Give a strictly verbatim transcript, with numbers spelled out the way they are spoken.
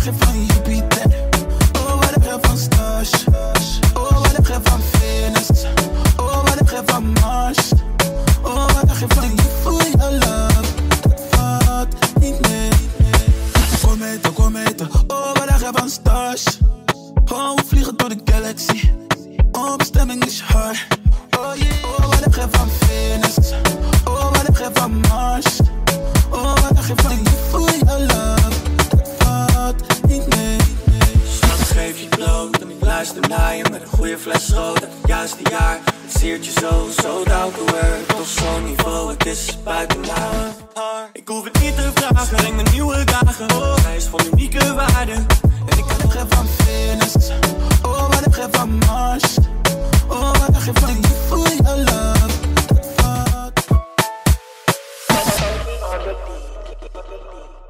je van Jupiter? Oh, wat heb je van Stars? Oh, wat heb je van Venus? Oh, wat heb je van Mars? Oh, wat heb je van je voor je love? Dat valt niet mee. Kometen, kometen, oh, wat heb je van Stars? Oh, we vliegen door de galaxy. Oh, bestemming is hard. Oh yeah, oh, wat heb je van Venus? Oh, wat heb je van Mars? Oh, wat heb je van je voor je love? Dat valt niet mee. Schat, geef je bloot en ik luister naar je met een goede fles rood. Het juiste jaar, het siert je zo, zo down to earth. Toch zo'n niveau, het is buiten mij. Ik hoef het niet te vragen, breng me nieuwe dagen. Oh, hij is van unieke waarde. En ik Wat heb je van Venus? Oh, wat heb je van Mars? Oh, wat heb je van je voor je love? Dat valt.